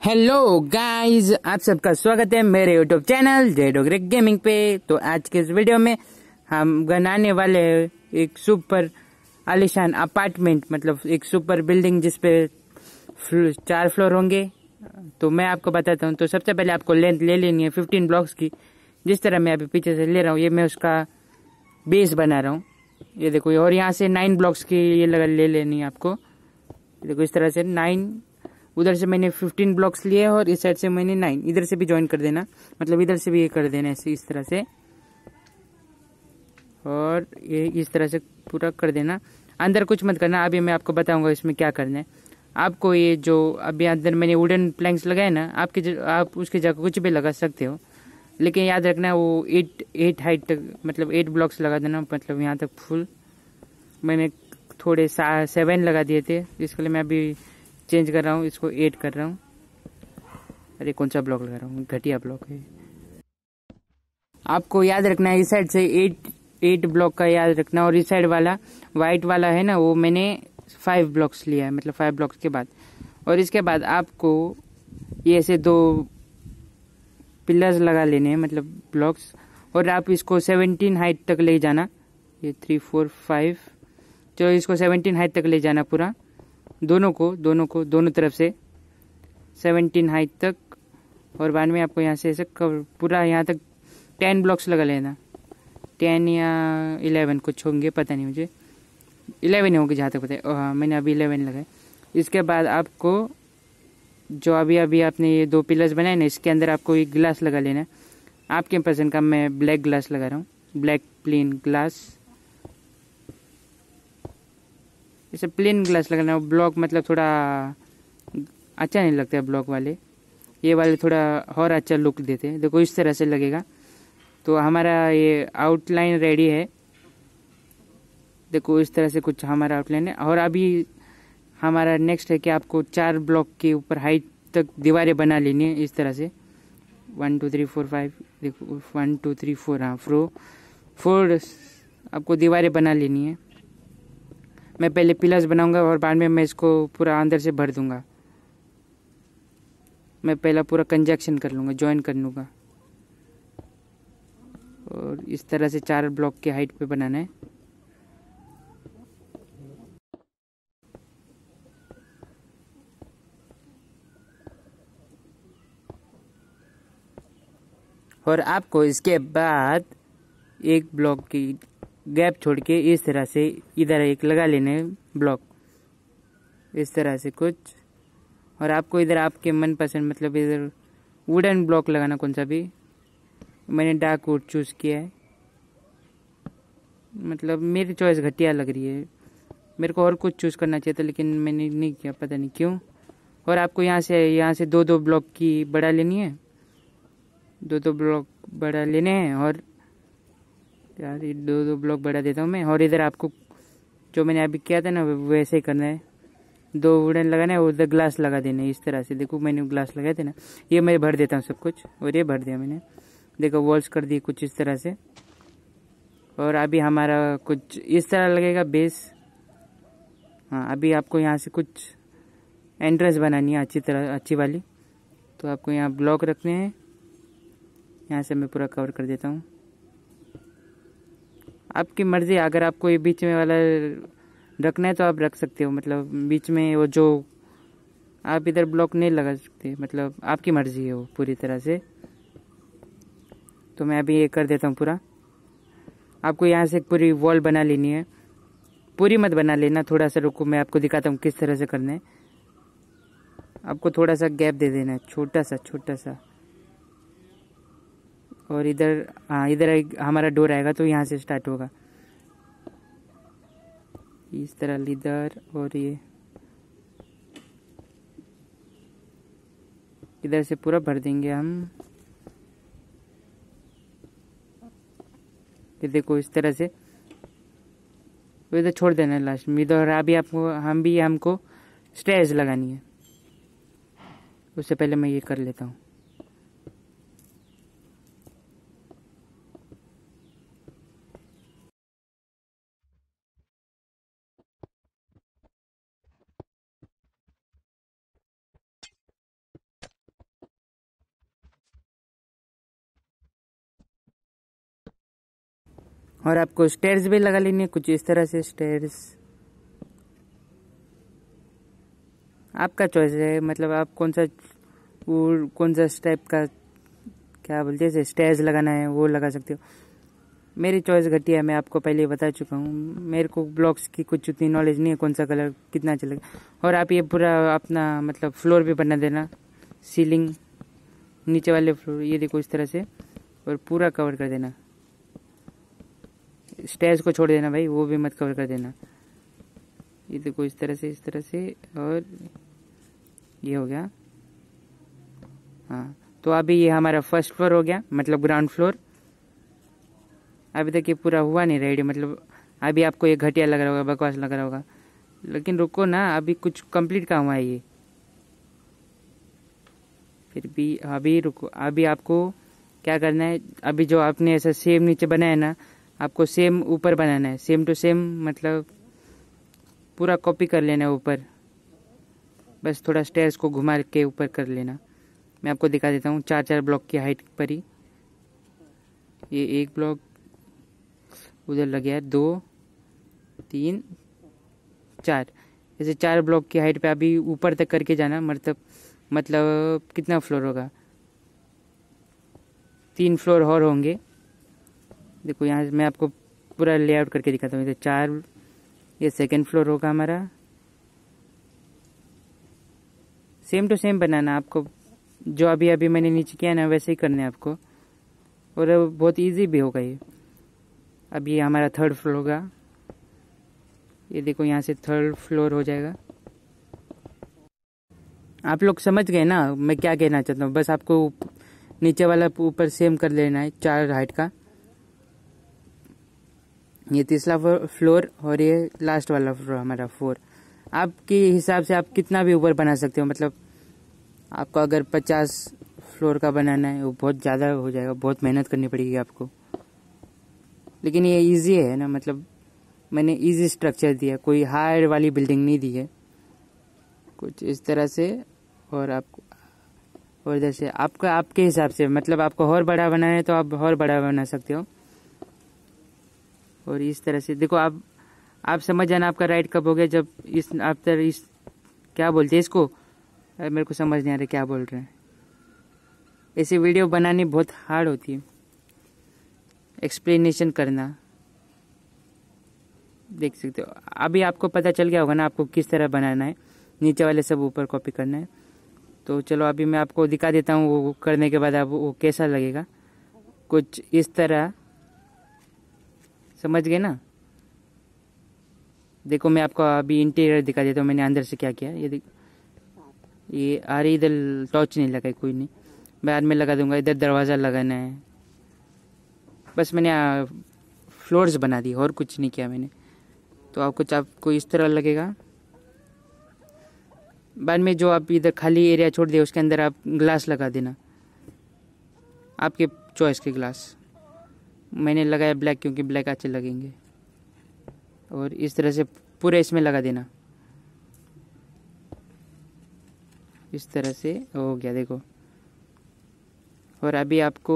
Hello guys, आप सबका स्वागत है मेरे यूट्यूब चैनल जेडोग्रे गेमिंग पे। तो आज के इस वीडियो में हम बनाने वाले हैं एक सुपर आलीशान अपार्टमेंट, मतलब एक सुपर बिल्डिंग जिसपे 4 फ्लोर होंगे। तो मैं आपको बताता हूँ। तो सबसे पहले आपको लेंथ ले लेनी है 15 ब्लॉक्स की। जिस तरह मैं अभी पीछे से ले रहा हूँ, ये मैं उसका बेस बना रहा हूँ। ये देखो, और यहाँ से 9 ब्लॉक्स की ये ले लेनी है आपको। देखो इस तरह से 9, उधर से मैंने 15 ब्लॉक्स लिए और इस साइड से मैंने 9, इधर से भी ज्वाइन कर देना, मतलब इधर से भी ये कर देना ऐसे, इस तरह से, और ये इस तरह से पूरा कर देना। अंदर कुछ मत करना, अभी मैं आपको बताऊंगा इसमें क्या करना है। आपको ये जो अभी अंदर मैंने वुडन प्लैंक्स लगाए ना, आप उसकी जगह कुछ भी लगा सकते हो, लेकिन याद रखना वो 8 हाइट तक, मतलब 8 ब्लॉक्स लगा देना, मतलब यहाँ तक फुल। मैंने थोड़े 7 लगा दिए थे, इसके लिए मैं अभी चेंज कर रहा हूँ, इसको 8 कर रहा हूँ। अरे कौन सा ब्लॉक लगा रहा हूँ, घटिया ब्लॉक है। आपको याद रखना है इस साइड से 8 ब्लॉक का याद रखना, और इस साइड वाला वाइट वाला है ना, वो मैंने 5 ब्लॉक्स लिया है, मतलब 5 ब्लॉक्स के बाद। और इसके बाद आपको ये ऐसे 2 पिलर्स लगा लेने हैं, मतलब ब्लॉक्स, और आप इसको 17 हाइट तक ले जाना। ये 3 4 5, चलो इसको 17 हाइट तक ले जाना पूरा, दोनों तरफ से 17 हाइट तक। और बाद में आपको यहाँ से ऐसे पूरा यहाँ तक 10 ब्लॉक्स लगा लेना। 10 या 11 कुछ होंगे, पता नहीं मुझे, 11 होंगे जहाँ तक पता है। हाँ, मैंने अभी 11 लगाए। इसके बाद आपको जो अभी आपने ये 2 पिलर्स बनाए ना, इसके अंदर आपको एक ग्लास लगा लेना है आपके पसंद का। मैं ब्लैक ग्लास लगा रहा हूँ, ब्लैक प्लेन ग्लास। इसे प्लेन ग्लास लगाना, ब्लॉक मतलब थोड़ा अच्छा नहीं लगता है ब्लॉक वाले, ये वाले थोड़ा और अच्छा लुक देते हैं। देखो इस तरह से लगेगा। तो हमारा ये आउटलाइन रेडी है। देखो इस तरह से कुछ हमारा आउटलाइन है। और अभी हमारा नेक्स्ट है कि आपको 4 ब्लॉक के ऊपर हाइट तक दीवारें बना लेनी है इस तरह से। 1 2 3 4 5, देखो 1 2 3 4, हाँ 4 आपको दीवारें बना लेनी है। मैं पहले पिलर्स बनाऊंगा और बाद में मैं इसको पूरा अंदर से भर दूंगा। मैं पहला पूरा कंजक्शन कर लूँगा, ज्वाइन कर लूँगा। और इस तरह से 4 ब्लॉक के हाइट पे बनाना है। और आपको इसके बाद एक ब्लॉक की गैप छोड़ के इस तरह से इधर एक लगा लेने ब्लॉक, इस तरह से कुछ। और आपको इधर आपके मनपसंद, मतलब इधर वुडन ब्लॉक लगाना, कौन सा भी। मैंने डार्क वुड चूज़ किया है, मतलब मेरी चॉइस घटिया लग रही है, मेरे को और कुछ चूज़ करना चाहिए था, लेकिन मैंने नहीं किया, पता नहीं क्यों। और आपको यहाँ से 2 ब्लॉक की बढ़ा लेनी है, 2 ब्लॉक बढ़ा लेने हैं। और यार ये 2 ब्लॉक बढ़ा देता हूँ मैं। और इधर आपको जो मैंने अभी किया था ना, वैसे ही करना है। 2 वुडन लगाना है और उधर ग्लास लगा देना है इस तरह से। देखो मैंने ग्लास लगाए थे ना, ये मैं भर देता हूँ सब कुछ, और ये भर दिया मैंने। देखो वॉल्स कर दी कुछ इस तरह से। और अभी हमारा कुछ इस तरह लगेगा बेस। हाँ, अभी आपको यहाँ से कुछ एंट्रेंस बनानी है अच्छी वाली। तो आपको यहाँ ब्लॉक रखने हैं, यहाँ से मैं पूरा कवर कर देता हूँ। आपकी मर्जी, अगर आपको ये बीच में वाला रखना है तो आप रख सकते हो, मतलब बीच में वो जो आप इधर ब्लॉक नहीं लगा सकते, मतलब आपकी मर्जी है वो पूरी तरह से। तो मैं अभी ये कर देता हूँ पूरा। आपको यहाँ से एक पूरी वॉल बना लेनी है, पूरी मत बना लेना, थोड़ा सा रुको, मैं आपको दिखाता हूँ किस तरह से करना है। आपको थोड़ा सा गैप दे देना है, छोटा सा। और इधर, हाँ इधर हमारा डोर आएगा, तो यहाँ से स्टार्ट होगा इस तरह इधर। और ये इधर से पूरा भर देंगे हम। ये देखो इस तरह से, तो इधर छोड़ देना है लास्ट में इधर। अभी हमको स्टेयर्स लगानी है, उससे पहले मैं ये कर लेता हूँ। और आपको स्टेयर्स भी लगा लेनी है कुछ इस तरह से। स्टेयर्स आपका चॉइस है, मतलब आप कौन सा टाइप का क्या बोलते हैं स्टेयर्स लगाना है वो लगा सकते हो। मेरी चॉइस घटिया है, मैं आपको पहले ही बता चुका हूँ। मेरे को ब्लॉक्स की कुछ उतनी नॉलेज नहीं है, कौन सा कलर कितना चलेगा। और आप ये पूरा अपना मतलब फ्लोर भी बना देना, सीलिंग नीचे वाले फ्लोर ये देखो इस तरह से, और पूरा कवर कर देना। स्टेयर्स को छोड़ देना भाई, वो भी मत कवर कर देना। ये देखो इस तरह से। और ये हो गया। हाँ, तो अभी ये हमारा फर्स्ट फ्लोर हो गया, मतलब ग्राउंड फ्लोर। अभी तक ये पूरा हुआ नहीं रेडी, मतलब अभी आपको ये घटिया लग रहा होगा, बकवास लग रहा होगा, लेकिन रुको ना, अभी कुछ कंप्लीट काम हुआ है ये। फिर भी अभी रुको, अभी आपको क्या करना है, अभी जो आपने ऐसा सेम नीचे बनाया ना, आपको सेम ऊपर बनाना है, सेम टू सेम, मतलब पूरा कॉपी कर लेना है ऊपर। बस थोड़ा स्टेयर्स को घुमा के ऊपर कर लेना। मैं आपको दिखा देता हूँ 4-4 ब्लॉक की हाइट पर ही। ये एक ब्लॉक उधर लग गया है, 2 3 4, ऐसे 4 ब्लॉक की हाइट पे अभी ऊपर तक करके जाना। मतलब कितना फ्लोर होगा, 3 फ्लोर और होंगे। देखो यहाँ से मैं आपको पूरा लेआउट करके दिखाता हूँ। 4, ये सेकंड फ्लोर होगा हमारा। सेम टू सेम बनाना आपको, जो अभी मैंने नीचे किया ना वैसे ही करना है आपको, और बहुत इजी भी होगा ये। अब ये हमारा 3rd फ्लोर होगा। ये देखो यहाँ से 3rd फ्लोर हो जाएगा। आप लोग समझ गए ना मैं क्या कहना चाहता हूँ। बस आपको नीचे वाला ऊपर सेम कर लेना है 4 हाइट का। ये 3रा फ्लोर और ये लास्ट वाला फ्लोर हमारा 4। आपके हिसाब से आप कितना भी ऊपर बना सकते हो, मतलब आपको अगर 50 फ्लोर का बनाना है वो बहुत ज़्यादा हो जाएगा, बहुत मेहनत करनी पड़ेगी आपको। लेकिन ये इजी है ना, मतलब मैंने इजी स्ट्रक्चर दिया, कोई हार्ड वाली बिल्डिंग नहीं दी है। कुछ इस तरह से, और आपको और जैसे आपके हिसाब से, मतलब आपको और बड़ा बनाना है तो आप और बड़ा बना सकते हो। और इस तरह से देखो, आप समझ जाना आपका राइट कब हो गया, जब इस क्या बोलते हैं इसको, मेरे को समझ नहीं आ रहा क्या बोल रहे हैं। ऐसी वीडियो बनानी बहुत हार्ड होती है, एक्सप्लेनेशन करना। देख सकते हो अभी आपको पता चल गया होगा ना आपको किस तरह बनाना है। नीचे वाले सब ऊपर कॉपी करना है। तो चलो अभी मैं आपको दिखा देता हूँ, वो करने के बाद आप वो कैसा लगेगा। कुछ इस तरह, समझ गए ना। देखो मैं आपको अभी इंटीरियर दिखा देता हूँ मैंने अंदर से क्या किया। ये आ रही, इधर टॉर्च नहीं लगाई, कोई नहीं, बाद में लगा दूंगा। इधर दरवाज़ा लगाना है। बस मैंने फ्लोर्स बना दी और कुछ नहीं किया मैंने। तो आपको इस तरह लगेगा। बाद में जो आप इधर खाली एरिया छोड़ दिए उसके अंदर आप ग्लास लगा देना, आपके चॉइस के ग्लास। मैंने लगाया ब्लैक क्योंकि ब्लैक अच्छे लगेंगे। और इस तरह से पूरे इसमें लगा देना, इस तरह से हो गया देखो। और अभी आपको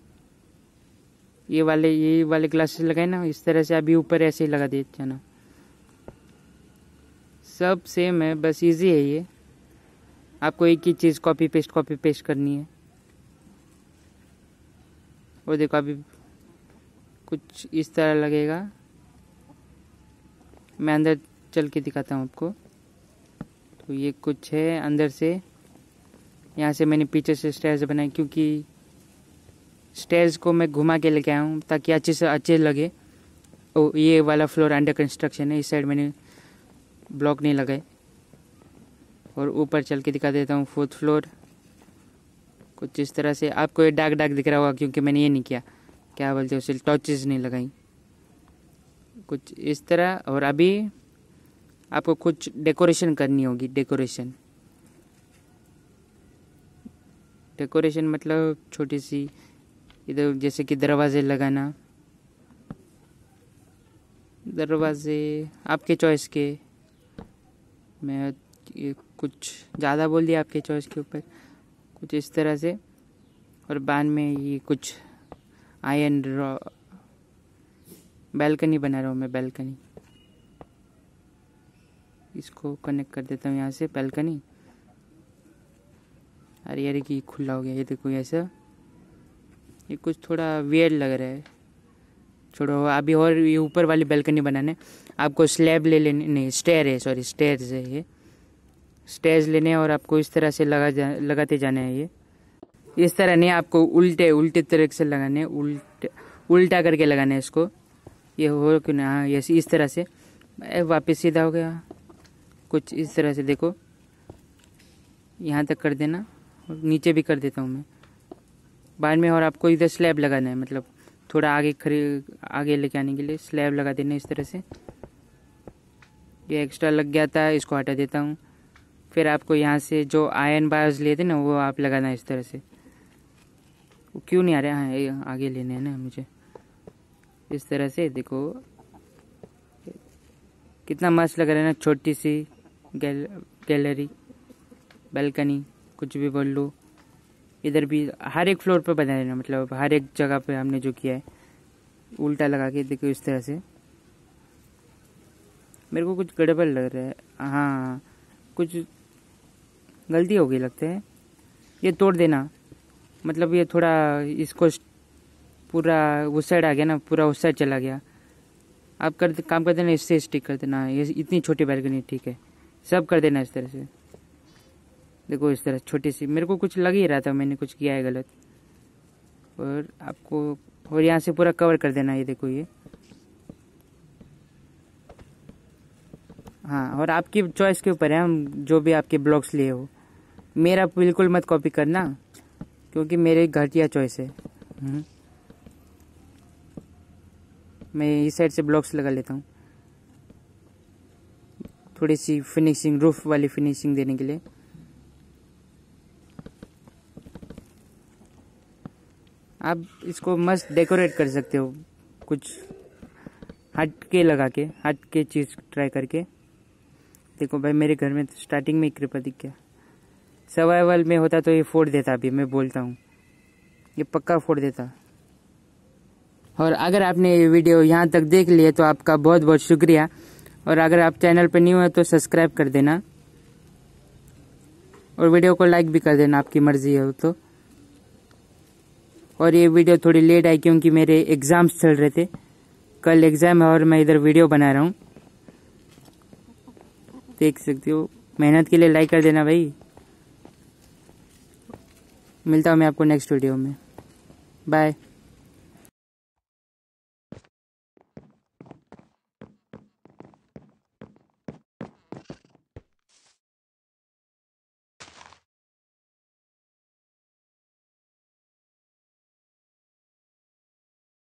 ये वाले ग्लासेस लगाए ना, इस तरह से अभी ऊपर ऐसे ही लगा दे जाना। सब सेम है, बस इजी है ये। आपको एक ही चीज़ कॉपी पेस्ट करनी है। और देखो अभी कुछ इस तरह लगेगा। मैं अंदर चल के दिखाता हूँ आपको। तो ये कुछ है अंदर से। यहाँ से मैंने पीछे से स्टेयर्स बनाए, क्योंकि स्टेयर्स को मैं घुमा के लेके आया हूँ ताकि अच्छे लगे। ये वाला फ्लोर अंडर कंस्ट्रक्शन है, इस साइड मैंने ब्लॉक नहीं लगाए। और ऊपर चल के दिखा देता हूँ 4th फ्लोर। कुछ इस तरह से आपको ये डार्क दिख रहा होगा क्योंकि मैंने ये नहीं किया, क्या बोलते हैं उसे, टॉर्चेस नहीं लगाई। कुछ इस तरह। और अभी आपको कुछ डेकोरेशन करनी होगी। डेकोरेशन मतलब छोटी सी, इधर जैसे कि दरवाजे लगाना। दरवाजे आपके चॉइस के, मैं ये कुछ ज़्यादा बोल दिया आपके चॉइस के ऊपर। कुछ इस तरह से। और बाद में ये कुछ आयरन बैल्कनी बना रहा हूँ मैं, बैल्कनी। इसको कनेक्ट कर देता हूँ यहाँ से, बैल्कनी। अरे यार कि खुला हो गया, ये देखो ऐसा। ये कुछ थोड़ा वियर्ड लग रहा है, छोड़ो। अभी और ये ऊपर वाली बैल्कनी बनाने आपको स्लैब ले लेने, नहीं स्टेयर है, सॉरी स्टेयर्स है ये। स्टेयर्स लेने हैं और आपको इस तरह से लगाते जाने हैं। ये इस तरह नहीं, आपको उल्टे तरह से लगाने हैं, उल्टा करके लगाना है इसको। ये हो क्यों ना, हाँ ये इस तरह से। वापस सीधा हो गया, कुछ इस तरह से देखो, यहाँ तक कर देना और नीचे भी कर देता हूँ मैं बाद में। और आपको इधर स्लैब लगाना है, मतलब थोड़ा आगे लेके आने के लिए स्लैब लगा देना इस तरह से। ये एक्स्ट्रा लग गया था, इसको हटा देता हूँ। फिर आपको यहाँ से जो आयरन बार्स लिए थे ना, वो आप लगाना है इस तरह से। वो क्यों नहीं आ रहा है, हाँ आगे लेने हैं ना मुझे। इस तरह से देखो कितना मस्त लग रहा है ना, छोटी सी गैलरी, बैल्कनी, कुछ भी बोल लो। इधर भी हर एक फ्लोर पे बना देना, मतलब हर एक जगह पे हमने जो किया है उल्टा लगा के देखो इस तरह से। मेरे को कुछ गड़बड़ लग रहा है, हाँ कुछ गलती हो गई लगता है। ये तोड़ देना, मतलब ये थोड़ा इसको पूरा उस साइड आ गया ना, पूरा उस साइड चला गया। आप काम कर देना, इससे स्टिक कर देना। ये इतनी छोटी बैल्कनी ठीक है, सब कर देना इस तरह से। देखो इस तरह छोटी सी, मेरे को कुछ लग ही रहा था मैंने कुछ किया है गलत। और आपको और यहाँ से पूरा कवर कर देना, ये देखो ये। हाँ, और आपकी चॉइस के ऊपर है, हम जो भी आपके ब्लॉग्स लिए हो। मेरा बिल्कुल मत कॉपी करना, क्योंकि मेरे घटिया चॉइस है। मैं इस साइड से ब्लॉक्स लगा लेता हूँ, थोड़ी सी फिनिशिंग, रूफ वाली फिनिशिंग देने के लिए। आप इसको मस्त डेकोरेट कर सकते हो, कुछ हट के लगा के, हट के चीज़ ट्राई करके। देखो भाई, मेरे घर में स्टार्टिंग में ही कृपा दिख गया। सर्वाइवल में होता तो ये फोड़ देता, अभी मैं बोलता हूँ ये पक्का फोड़ देता। और अगर आपने ये वीडियो यहाँ तक देख लिया तो आपका बहुत बहुत शुक्रिया। और अगर आप चैनल पर न्यू है तो सब्सक्राइब कर देना और वीडियो को लाइक भी कर देना, आपकी मर्जी हो तो। और ये वीडियो थोड़ी लेट आई क्योंकि मेरे एग्जाम्स चल रहे थे, कल एग्जाम है और मैं इधर वीडियो बना रहा हूँ, देख सकते हो। मेहनत के लिए लाइक कर देना भाई। मिलता हूँ मैं आपको नेक्स्ट वीडियो में, बाय।